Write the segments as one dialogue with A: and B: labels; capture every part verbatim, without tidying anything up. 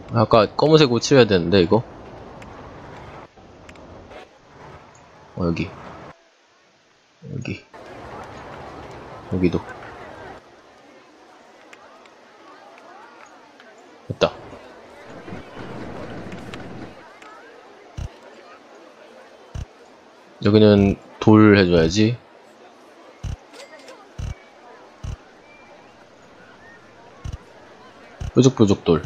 A: 아까 검은색 옷 칠해야 되는데 이거. 어 여기 여기 여기도 됐다. 여기는 돌 해줘야지. 뾰족뾰족 돌.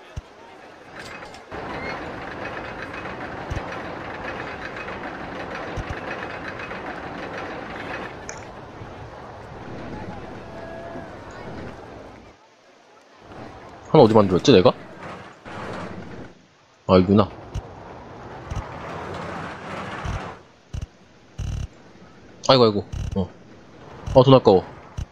A: 하나 어디 만들었지 내가? 아 이구나. 아이고 아이고. 어. 어 돈 아까워.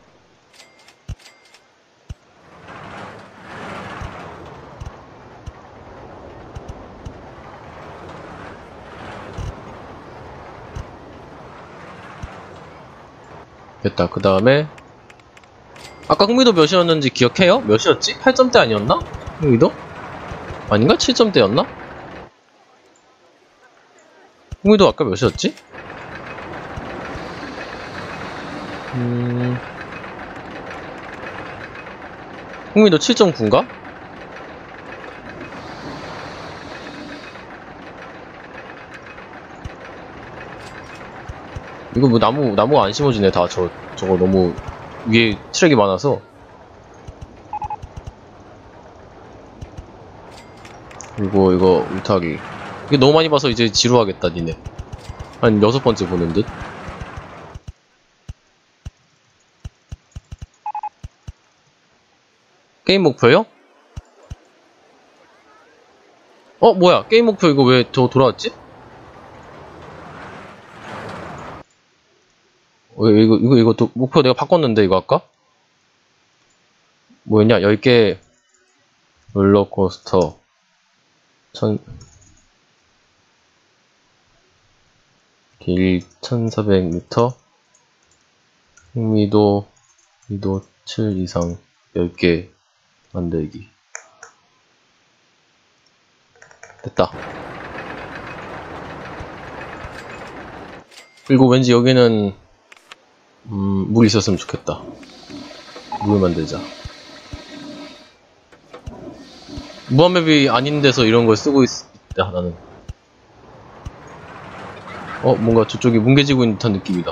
A: 됐다. 그 다음에 아까 흥미도 몇이었는지 기억해요? 몇이었지? 팔 점대 아니었나? 흥미도? 아닌가? 칠 점대였나? 흥미도 아까 몇이었지? 음... 흥미도 칠 점 구인가? 이거 뭐 나무, 나무가 안 심어지네. 다 저, 저거 너무 위에 트랙이 많아서. 그리고 이거 울타기. 이게 너무 많이 봐서 이제 지루하겠다 니네. 한 여섯 번째 보는 듯. 게임 목표요? 어 뭐야 게임 목표 이거 왜 저 돌아왔지? 어, 이거 이거 이거 또 목표 내가 바꿨는데 이거 아까? 뭐였냐? 열 개 롤러코스터 천 길 천사백 미터 흥미도 미도 칠 이상 열 개 만들기. 됐다. 그리고 왠지 여기는 음, 물 있었으면 좋겠다. 물 만들자. 무한맵이 아닌 데서 이런 걸 쓰고 있다 나는. 어 뭔가 저쪽이 뭉개지고 있는 듯한 느낌이다.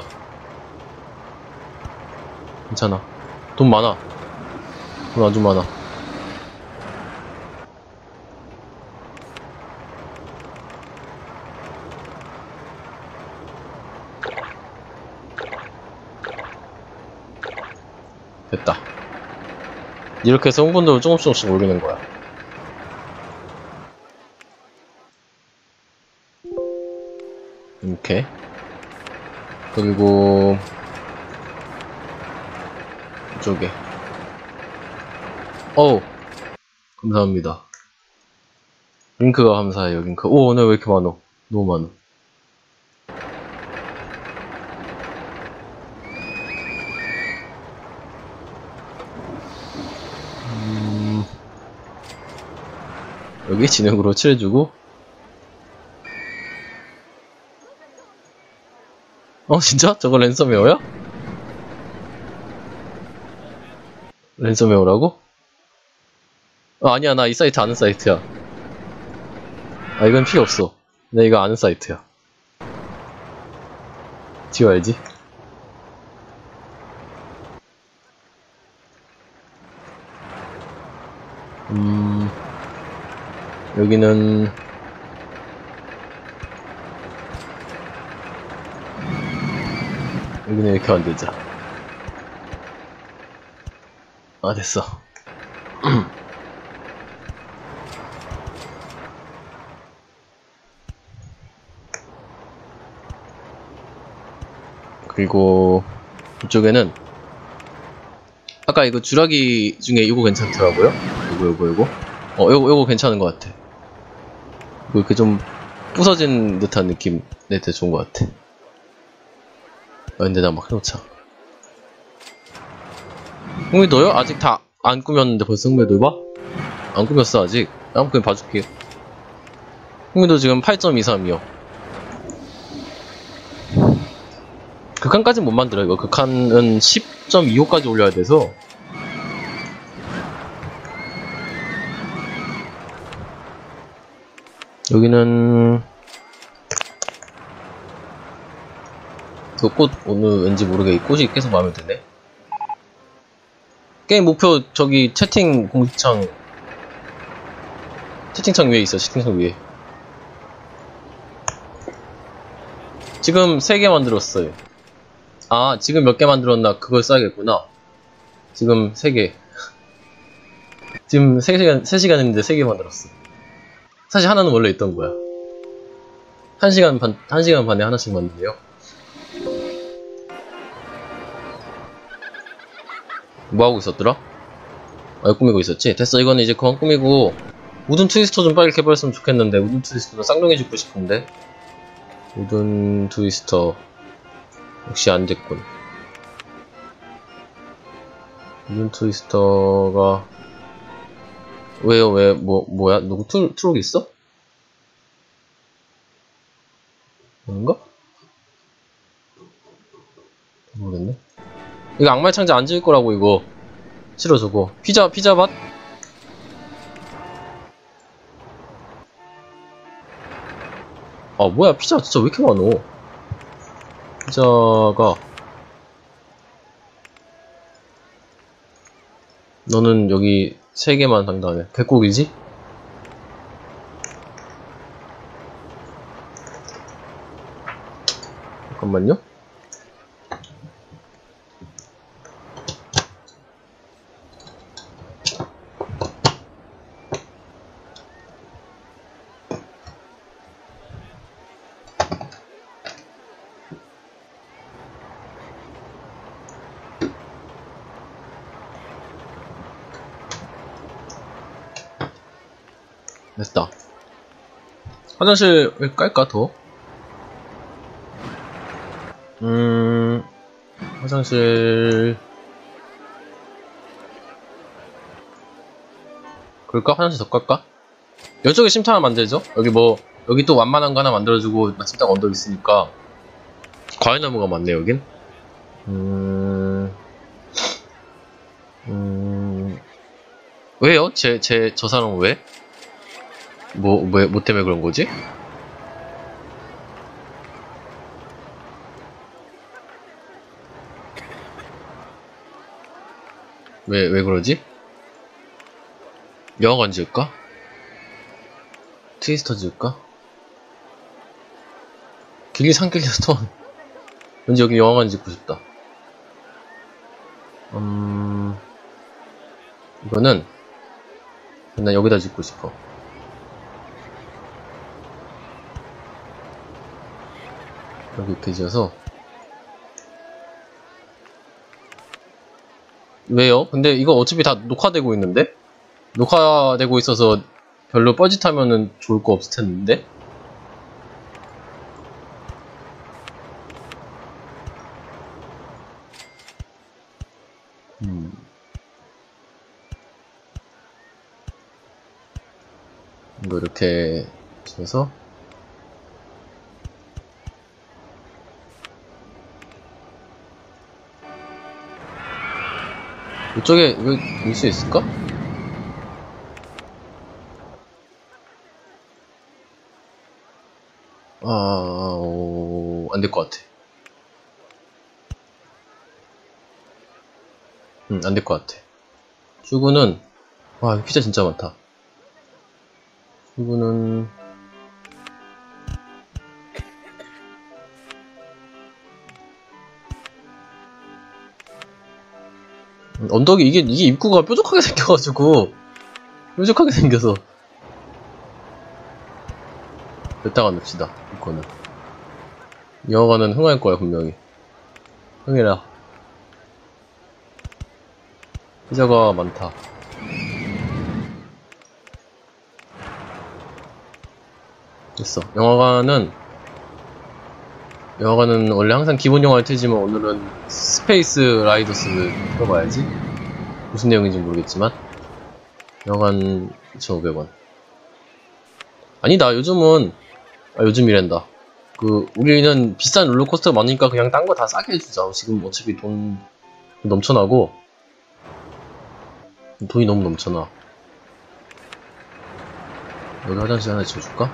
A: 괜찮아. 돈 많아. 돈 아주 많아. 됐다. 이렇게 해서 흥분도를 조금씩 조금씩 올리는 거야. 이렇게. 그리고 이쪽에. 어우 감사합니다. 링크가 감사해요. 링크. 오 오늘 왜 이렇게 많어? 너무 많어. 음... 여기 진흙으로 칠해주고. 어 진짜? 저거 랜섬웨어야? 랜섬웨어라고? 어, 아니야 나 이 사이트 아는 사이트야. 아 이건 필요 없어. 나 이거 아는 사이트야. 지워야지. 음 여기는 여기는 이렇게 만들자. 아 됐어. 그리고 이쪽에는 아까 이거 주라기 중에 이거 괜찮더라고요. 이거 이거 이거 어 이거 이거 괜찮은 것 같아. 이거 이렇게 좀 부서진 듯한 느낌. 네 되게 좋은 것 같아. 아, 근데 나 막 해놓자. 흥미 너요? 아직 다 안 꾸몄는데 벌써 흥미 넓어? 안 꾸몄어 아직. 다음 그냥 봐줄게. 흥미도 지금 팔 점 이삼이요. 극한까지는 못 만들어. 이거 극한은 십 점 이오까지 올려야 돼서. 여기는 그 꽃 오늘 왠지 모르게 이 꽃이 계속 마음에 드네. 게임 목표 저기 채팅 공지창 채팅창 위에 있어. 채팅창 위에 지금 세 개 만들었어요. 아 지금 몇 개 만들었나 그걸 써야겠구나. 지금 세 개 지금 세 시간 세 시간 했는데 세 개 만들었어. 사실 하나는 원래 있던 거야. 한 시간 반, 한 시간 반에 하나씩 만드네요. 뭐하고 있었더라? 아, 꾸미고 있었지? 됐어, 이거는 이제 그만 꾸미고, 우든 트위스터 좀 빨리 개발했으면 좋겠는데, 우든 트위스터는 쌍둥이 짓고 싶은데, 우든 트위스터, 역시 안 됐군. 우든 트위스터가, 왜요, 왜, 뭐, 뭐야? 누구 트롤, 트롤 있어? 뭔가? 모르겠네. 이거 악마의 창자 안 지을 거라고, 이거. 싫어, 저거. 피자, 피자밭? 아, 뭐야, 피자 진짜 왜 이렇게 많어? 피자가. 너는 여기 세 개만 당당하네. 백곡이지? 잠깐만요. 됐다. 화장실 왜 깔까 더? 음... 화장실... 그럴까? 화장실 더 깔까? 이쪽에 쉼터 하나 만들죠? 여기 뭐 여기 또 완만한 거 하나 만들어주고 마침 딱 언덕 있으니까 과일나무가 많네 여긴. 음... 음... 왜요? 제, 제, 저 사람은 왜? 뭐, 뭐, 뭐 때문에 그런 거지? 왜, 왜 그러지? 영화관 지을까? 트위스터 지을까? 길리 산길리 스톤. 왠지 여기 영화관 짓고 싶다. 음... 이거는 난 여기다 짓고 싶어. 여기 이렇게 지어서. 왜요? 근데 이거 어차피 다 녹화되고 있는데? 녹화되고 있어서 별로 뻘짓하면은 좋을 거 없을 텐데? 음. 이거 이렇게 해서 이쪽에 이거 일 수 있을까? 아, 어... 안 될 것 같아. 응, 안 될 것 같아. 출구는, 와, 피자 진짜 많다. 출구는, 언덕이, 이게, 이게 입구가 뾰족하게 생겨가지고, 뾰족하게 생겨서. 여기다가 놉시다, 이거는. 영화관은 흥할 거야, 분명히. 흥해라. 피자가 많다. 됐어. 영화관은, 영화관은 원래 항상 기본 영화를 틀지만 오늘은 스페이스 라이더스를 틀어봐야지. 무슨 내용인지 모르겠지만. 영한 이천오백 원. 아니다, 요즘은, 아, 요즘이란다. 그, 우리는 비싼 롤러코스터가 많으니까 그냥 딴 거 다 싸게 해주자. 지금 어차피 돈 넘쳐나고, 돈이 너무 넘쳐나. 여기 화장실 하나 지어줄까?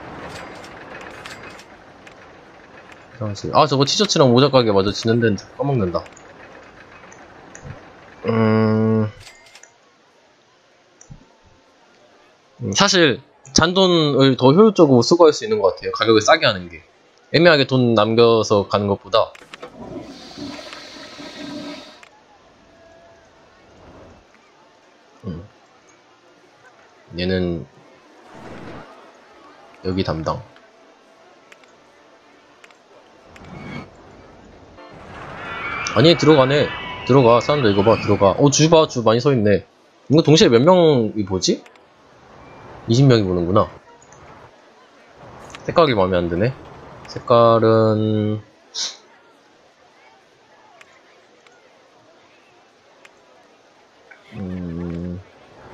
A: 화장실. 아, 저거 티셔츠랑 모자 가게 맞아. 지는 데는 까먹는다. 음... 사실 잔돈을 더 효율적으로 수거할 수 있는 것 같아요. 가격을 싸게 하는 게. 애매하게 돈 남겨서 가는 것보다. 음. 얘는 여기 담당. 아니, 들어가네. 들어가. 사람들 이거 봐. 들어가. 어, 주 봐. 주 많이 서있네. 이거 동시에 몇 명이 보지? 이십 명이 보는구나. 색깔이 마음에 안 드네. 색깔은 음...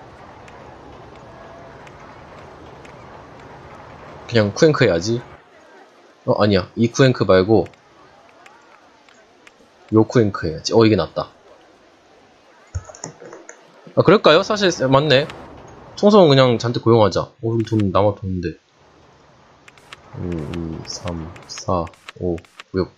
A: 그냥 쿠앤크 해야지. 어, 아니야. 이 쿠앤크 말고 요 쿠앤크 해야지. 어, 이게 낫다. 아, 그럴까요? 사실 맞네. 청소는 그냥 잔뜩 고용하자. 어, 우리 돈 남아 돈인데. 일, 이, 삼, 사, 오, 육.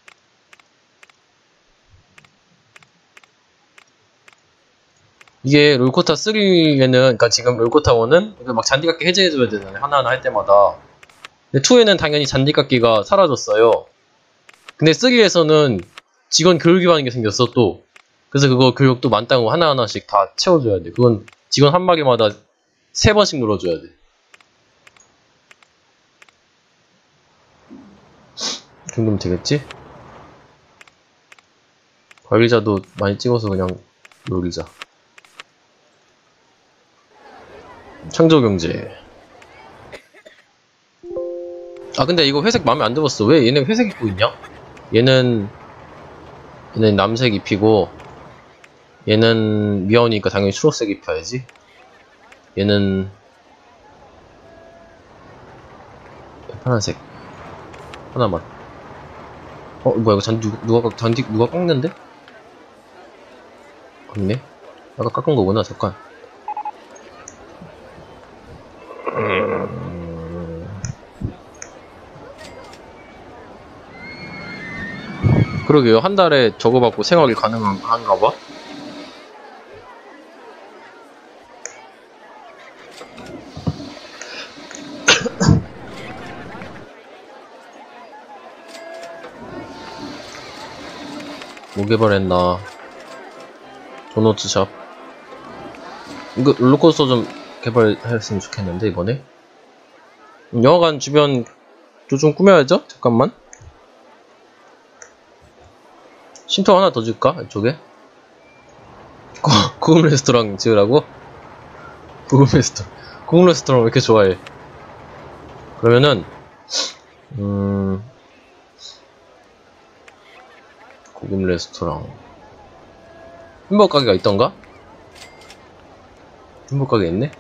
A: 이게 롤코타 쓰리에는, 그니까 지금 롤코타 원은 막 잔디깎기 해제해줘야 되잖아요. 하나하나 할 때마다. 근데 투에는 당연히 잔디깎기가 사라졌어요. 근데 쓰리에서는 직원 교육이라는 게 생겼어, 또. 그래서 그거 교육도 만땅으로 하나하나씩 다 채워줘야 돼. 그건 직원 한 마리마다 세 번씩 눌러줘야 돼. 이 정도면 되겠지? 관리자도 많이 찍어서 그냥 노리자. 창조경제. 아, 근데 이거 회색 마음에 안 들었어. 왜 얘네 회색 입고 있냐? 얘는 얘는 남색 입히고 얘는 미아오니까 당연히 초록색 입혀야지. 얘는 파란색 하나만. 어, 뭐야, 이거 잔디 누가, 누가 잔디 누가 깎는데? 아니네. 아까 깎은 거구나. 잠깐. 음... 그러게요. 한 달에 저거 받고 생활이 가능한가 봐. 뭐 개발했나? 도너츠샵. 이거 롤러코스터 좀 개발했으면 좋겠는데 이번에. 영화관 주변 또 좀 꾸며야죠? 잠깐만. 쉼터 하나 더 줄까? 이쪽에? 고, 고급 레스토랑 지으라고? 고급 레스토랑. 고급 레스토랑 왜 이렇게 좋아해? 그러면은 음... 고급 레스토랑. 햄버거 가게가 있던가? 햄버거 가게 있네?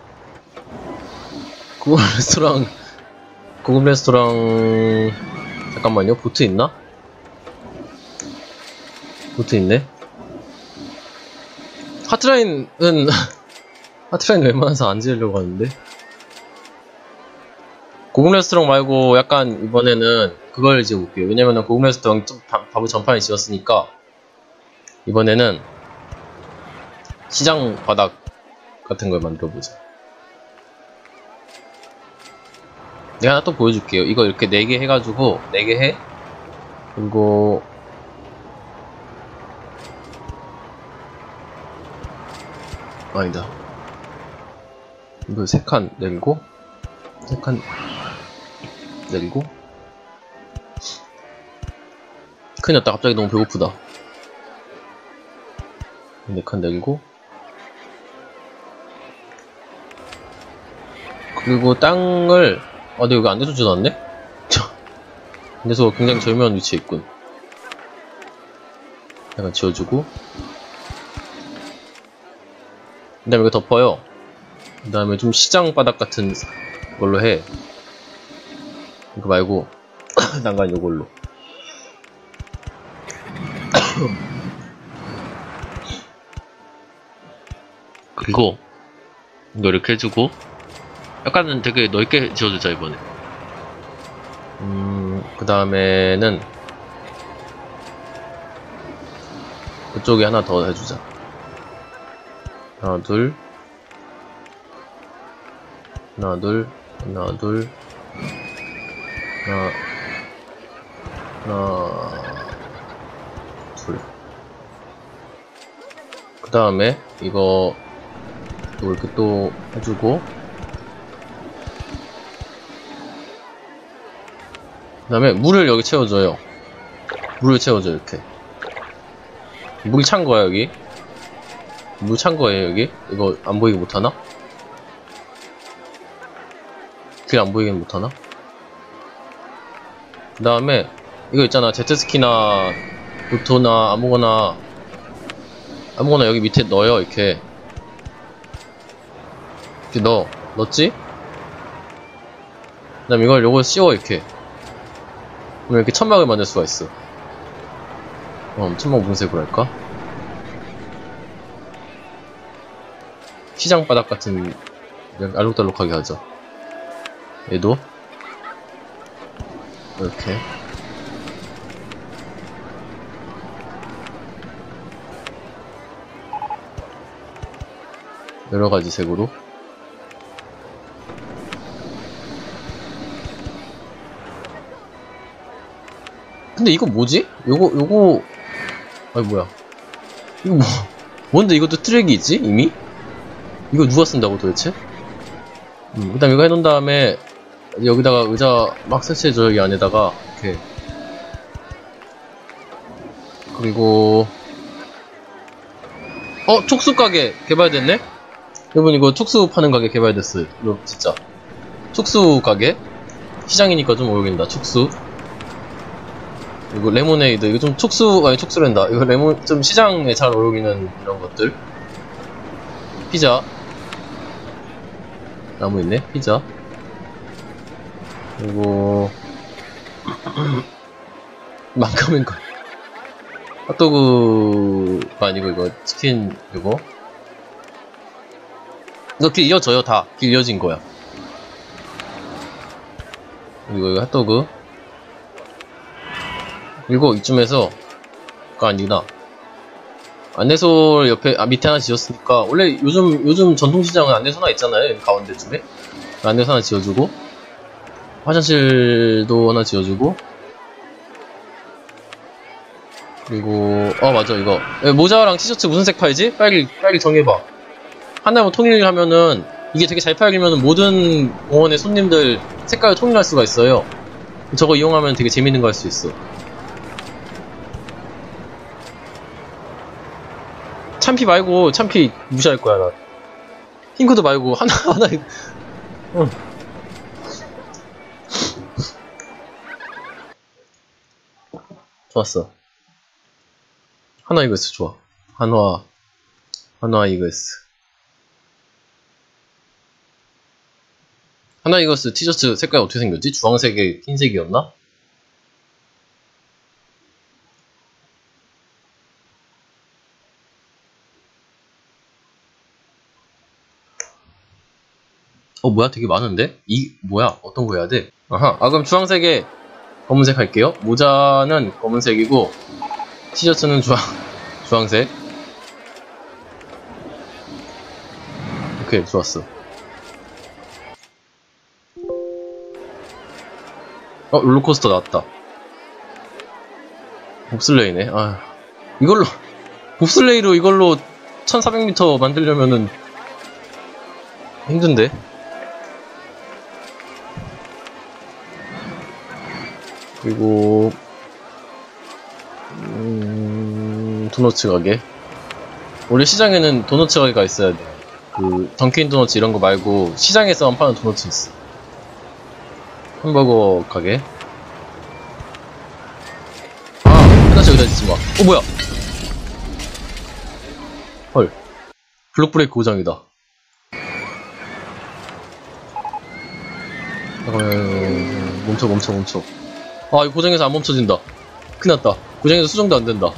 A: 고급 레스토랑, 고급 레스토랑, 잠깐만요. 보트 있나? 보트 있네? 하트라인은, 하트라인 웬만해서 안 지으려고 하는데? 고급 레스토랑 말고 약간 이번에는 그걸 지어볼게요. 왜냐면은 고급 레스토랑 좀 바보 전판에 지었으니까 이번에는 시장 바닥 같은 걸 만들어보자. 내가 하나 또 보여줄게요. 이거 이렇게 네 개 해가지고 네 개 해. 그리고 아니다. 이거 세 칸 내리고 세 칸 내리고. 큰일 났다. 갑자기 너무 배고프다. 네 칸 내리고. 그리고 땅을 아, 근데 여기 안돼서 지어놨네? 안돼서 굉장히 절묘한 위치에 있군. 약간 지어주고 그 다음에 이거 덮어요. 그 다음에 좀 시장 바닥 같은 걸로 해. 이거 말고 난간 요걸로. 그리고 이거 이렇게 해주고 약간은 되게 넓게 지어주자 이번에. 음, 그 다음에는 그쪽에 하나 더 해주자. 하나 둘 하나 둘 하나 둘 하나 하나 둘. 그 다음에 이거 또 이렇게 또 해주고, 그 다음에 물을 여기 채워줘요. 물을 채워줘. 이렇게 물이 찬 거야. 여기 물 찬 거예요. 여기 이거 안 보이게 못하나? 길 안 보이게 못하나? 그 다음에 이거 있잖아. 제트스키나 보트나 아무거나 아무거나 여기 밑에 넣어요. 이렇게 이렇게 넣어. 넣었지? 그 다음에 이걸 요걸 씌워. 이렇게 그러면 이렇게 천막을 만들 수가 있어. 어, 천막 무색으로 할까? 시장 바닥 같은 알록달록하게 하자. 얘도 이렇게 여러가지 색으로. 근데 이거 뭐지? 요거 요거 아니 뭐야 이거 뭐 뭔데 이것도 트랙이 있지 이미? 이거 누가 쓴다고 도대체? 음, 그 다음 이거 해놓은 다음에 여기다가 의자 막 설치해줘. 여기 안에다가 이렇게. 그리고 어? 촉수 가게 개발됐네? 여러분 이거 촉수 파는 가게 개발됐어요. 이거 진짜 촉수 가게? 시장이니까 좀 어울린다. 촉수. 이거 레모네이드. 이거 좀 촉수 아니 촉수랜다. 이거 레몬 좀 시장에 잘 어울리는 이런 것들. 피자. 나무 있네. 피자. 그리고 망가면 거. 핫도그가 아니고 이거 치킨 이거. 이거 길 이어져요. 다 길 이어진 거야. 그리고 이거 핫도그. 그리고 이쯤에서 가 아니구나. 안내소 옆에 아 밑에 하나 지었으니까 원래 요즘 요즘 전통시장은 안내소 하나 있잖아요. 여기 가운데쯤에 안내소 하나 지어주고, 화장실도 하나 지어주고, 그리고 어 맞아 이거 모자랑 티셔츠 무슨 색 팔지? 빨리 빨리 정해봐. 하나만 통일하면은 이게 되게 잘 팔리면은 모든 공원의 손님들 색깔을 통일할 수가 있어요. 저거 이용하면 되게 재밌는 거 할 수 있어. 참피 말고, 참피 무시할 거야 나. 핑크도 말고 하나 하나. 응. 좋았어. 한화 이글스 좋아. 한화 한화 이글스. 한화 이글스 티셔츠 색깔 어떻게 생겼지? 주황색에 흰색이었나? 어 뭐야 되게 많은데? 이 뭐야 어떤 거 해야 돼? 아하 아 그럼 주황색에 검은색 할게요. 모자는 검은색이고 티셔츠는 주황 주황색. 오케이 좋았어. 어 롤러코스터 나왔다. 봅슬레이네. 아 이걸로 봅슬레이로 이걸로 천사백 미터 만들려면은 힘든데. 그리고 음... 도너츠 가게. 원래 시장에는 도너츠 가게가 있어야 돼. 그 던킨 도너츠 이런 거 말고 시장에서만 파는 도너츠 있어. 햄버거 가게. 아 화장실 여기다 짓지 마. 어 뭐야? 헐. 블록브레이크 고장이다. 잠깐만, 멈춰, 멈춰, 멈춰. 아, 이거 고정해서 안 멈춰진다. 큰일 났다. 고정해서 수정도 안 된다.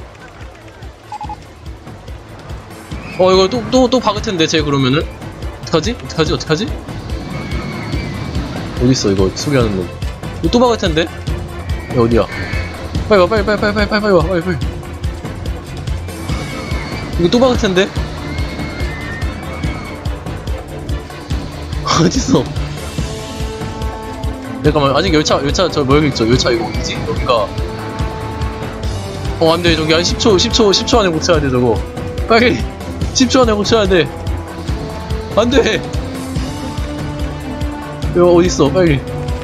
A: 어, 이거 또, 또, 또 박을 텐데, 쟤 그러면은? 어떡하지? 어떡하지? 어떡하지? 어딨어, 이거, 소리하는 놈. 이거 또 박을 텐데? 야, 어디야? 빨리 와, 빨리, 빨리, 빨리, 빨리, 빨리 와, 빨리, 빨리. 이거 또 박을 텐데? 어딨어? 잠깐만, 아직 열차, 열차, 저, 뭐 여기 있죠? 열차 이거 어디지? 여기가. 어, 안 돼. 저기 한 십 초, 십 초, 십 초 안에 고쳐야 돼, 저거. 빨리! 십 초 안에 고쳐야 돼. 안 돼! 이거 어딨어, 빨리.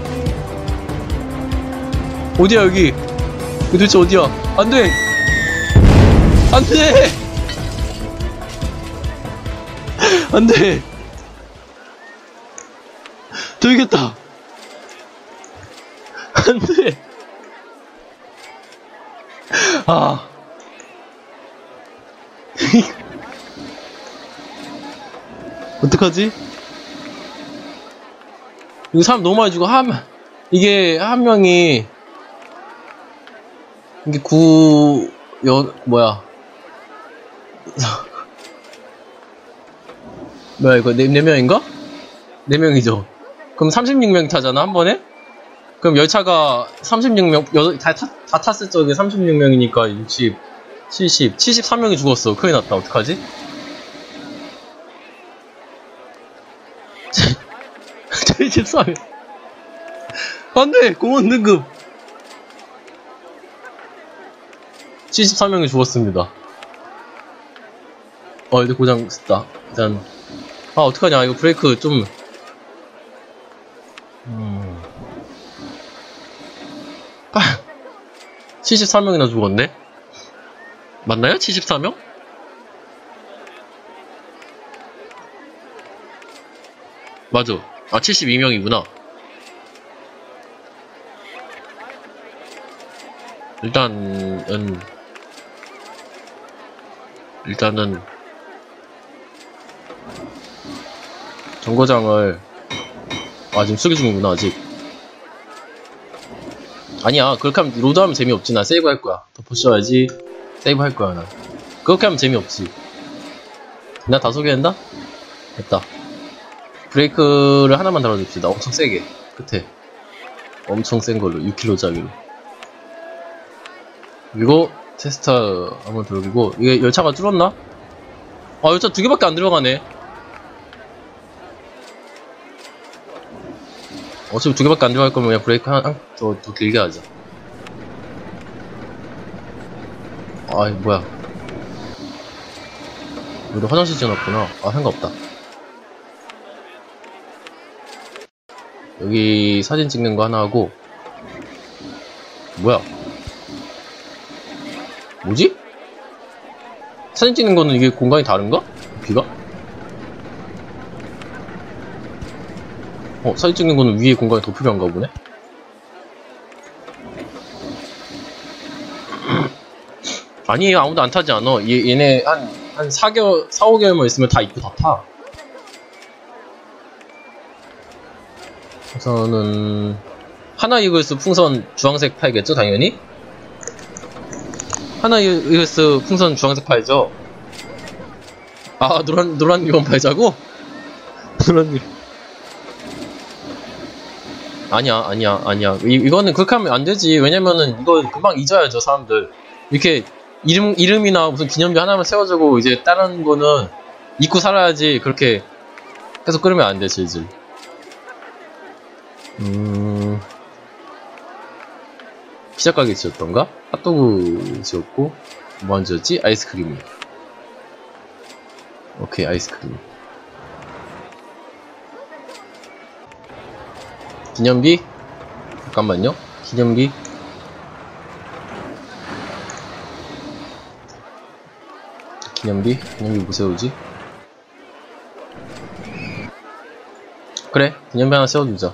A: 어디야, 여기? 여기 도대체 어디야? 안 돼! 안 돼! 안 돼! 되겠다! 안 돼! 아. 어떡하지? 이거 사람 너무 많이 죽어. 한, 이게, 한 명이, 이게 구, 여, 뭐야. 뭐야, 이거, 네, 네 명인가? 네 명이죠. 그럼 삼십육 명 타잖아, 한 번에? 그럼 열차가 삼십육 명, 여, 다, 다, 다 탔을 적에 삼십육 명이니까 육십, 칠십, 칠십삼 명이 죽었어. 큰일 났다. 어떡하지? 칠십삼 명. 안 돼! 공원 등급! 칠십삼 명이 죽었습니다. 어, 이제 고장 썼다. 일단. 아, 어떡하냐. 이거 브레이크 좀. 음. 칠십삼 명이나 죽었네? 맞나요? 칠십사 명? 맞아. 아, 칠십이 명이구나. 일단은, 일단은, 정거장을, 아, 지금 수리 중이구나, 아직. 아니야, 그렇게 하면, 로드하면 재미없지. 나 세이브 할 거야. 덮어씌워야지. 세이브 할 거야, 나. 그렇게 하면 재미없지. 나 다 소개한다? 됐다. 브레이크를 하나만 달아줍시다. 엄청 세게. 끝에. 엄청 센 걸로. 육 킬로미터짜리로. 그리고, 테스트 한번 돌리고, 이게 열차가 줄었나? 아, 열차 두 개밖에 안 들어가네. 어차피 두 개밖에 안 들어갈 거면 그냥 브레이크 한, 한, 더, 더 길게 하자. 아이, 뭐야. 우리 화장실 지어놨구나. 아, 상관없다. 여기 사진 찍는 거 하나 하고. 뭐야. 뭐지? 사진 찍는 거는 이게 공간이 다른가? 비가? 어, 사진 찍는 거는 위에 공간이 더 필요한가 보네? 아니에요, 아무도 안 타지 않아. 얘, 얘네 한, 한 사 개월, 사, 오 개월만 있으면 다 입고 다 타. 우선은, 하나 이글스 풍선 주황색 파이겠죠, 당연히? 하나 이글스 풍선 주황색 파이죠? 아, 노란, 노란 리본 파이자고? 노란 리본. 아니야, 아니야, 아니야. 이, 이거는 그렇게 하면 안 되지. 왜냐면은, 이거 금방 잊어야죠, 사람들. 이렇게, 이름, 이름이나 무슨 기념비 하나만 세워주고, 이제 다른 거는 잊고 살아야지. 그렇게 계속 끓으면 안 돼, 질질. 음. 피자 가게 지었던가? 핫도그 지었고, 뭐 안 지었지? 아이스크림. 오케이, 아이스크림. 기념비? 잠깐만요. 기념비? 기념비? 기념비 뭐 세우지? 그래, 기념비 하나 세워주자.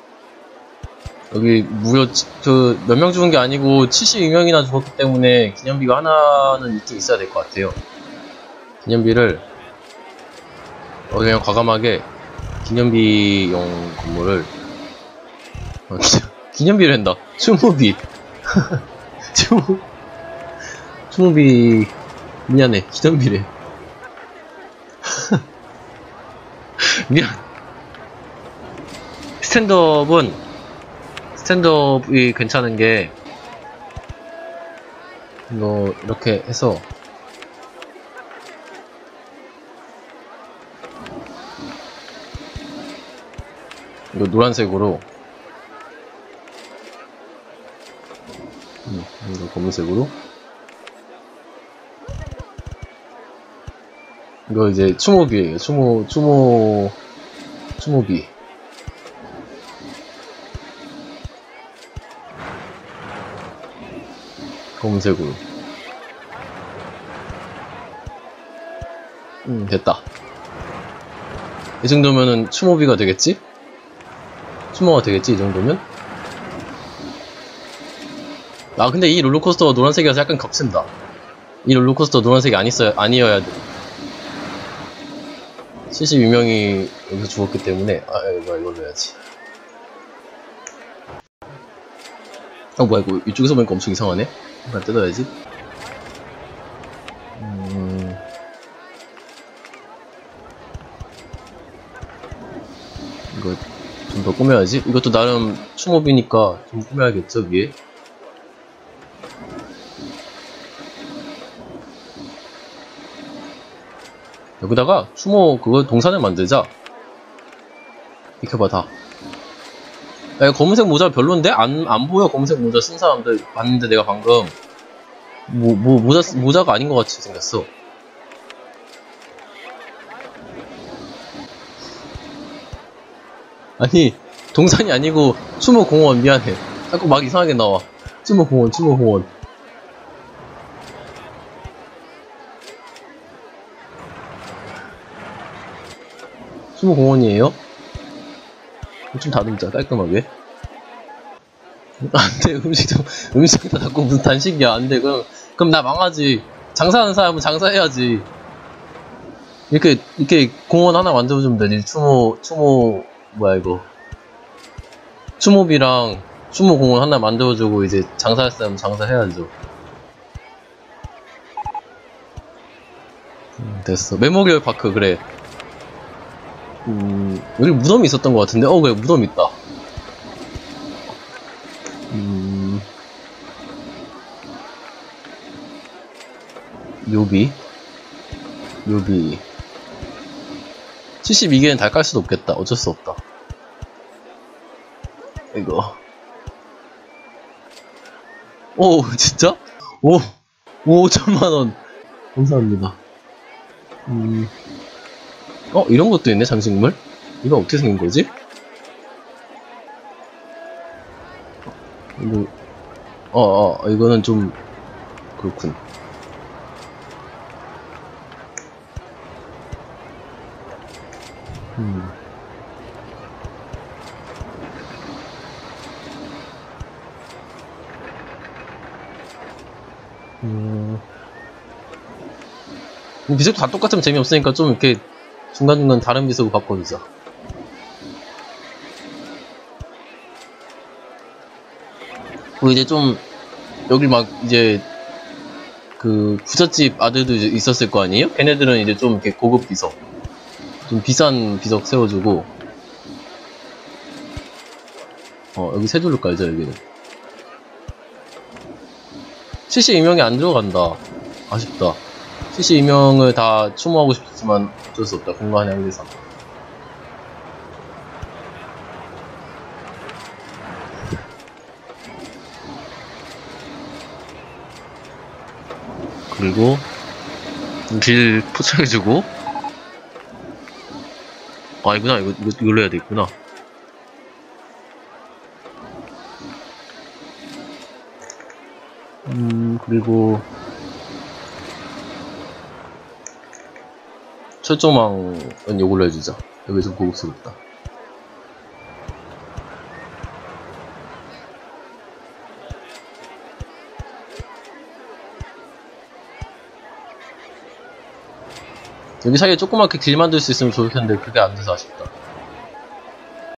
A: 여기 무려 그 몇 명 죽은 게 아니고 칠십이 명이나 죽었기 때문에 기념비가 하나는 있긴 있어야 될 것 같아요. 기념비를 어, 그냥 과감하게 기념비용 건물을 아, 진짜. 기념비를 한다. 추모비. 추모, 추모비. 미안해. 기념비래. 미안. 스탠드업은, 스탠드업이 괜찮은 게, 이거, 이렇게 해서, 이거 노란색으로, 음, 이거 검은색으로, 이거 이제 추모비에요. 추모, 추모, 추모비. 검은색으로. 음, 됐다. 이 정도면은 추모비가 되겠지? 추모가 되겠지, 이 정도면? 아, 근데 이 롤러코스터가 노란색이라서 약간 겹친다. 이 롤러코스터 노란색이 아니어야, 아니어야 돼. 칠십이 명이 여기서 죽었기 때문에, 아, 이거, 이걸로 해야지. 아, 뭐야, 이거, 이쪽에서 보니까 엄청 이상하네? 하나 뜯어야지. 음... 이거 좀 더 꾸며야지. 이것도 나름 추모비니까 좀 꾸며야겠죠, 위에. 여기다가 추모 그거 동산을 만들자. 비켜봐 다. 야, 검은색 모자 별론데? 안, 안 보여. 검은색 모자 쓴 사람들 봤는데 내가 방금 뭐, 뭐 모자, 모자가 아닌 것 같이 생겼어. 아니 동산이 아니고 추모공원. 미안해. 자꾸 막 이상하게 나와. 추모공원 추모공원. 추모공원이에요? 좀 다듬자 깔끔하게. 안돼. 음식도 음식도 자꾸 무슨 단식이야. 안돼. 그럼 그럼 나 망하지. 장사하는 사람은 장사해야지. 이렇게 이렇게 공원 하나 만들어주면 되지. 추모 추모 뭐야 이거 추모비랑 추모공원 하나 만들어주고 이제 장사할 사람은 장사해야죠. 음, 됐어. 메모리얼 파크. 그래. 음, 여기 무덤이 있었던 것 같은데? 어, 그래, 무덤 있다. 음, 묘비. 묘비. 칠십이 개는 달 깔 수도 없겠다. 어쩔 수 없다. 이거. 오, 진짜? 오, 오천만 원. 감사합니다. 음. 어, 이런 것도 있네, 장식물? 이거 어떻게 생긴 거지? 이거, 어, 어, 이거는 좀, 그렇군. 음. 음. 비석도 다 똑같으면 재미없으니까 좀 이렇게 중간중간 다른 비석으로 바꿔주자. 그리고 이제 좀 여기 막 이제 그 부잣집 아들도 이제 있었을 거 아니에요? 걔네들은 이제 좀 이렇게 고급 비석, 좀 비싼 비석 세워주고. 어, 여기 세 줄로 깔자. 여기는 칠십이 명이 안 들어간다. 아쉽다. 칠십이 명을 다 추모하고 싶지만 어쩔 수 없다. 공간의 한계상. 그리고 길 포착해주고. 아, 이구나. 이거, 이거, 이걸로 해야 되겠구나. 음, 그리고 철조망은 요걸로 해주자. 여기 좀 고급스럽다. 여기 사이에 조그맣게 길 만들 수 있으면 좋을 텐데 그게 안 돼서 아쉽다.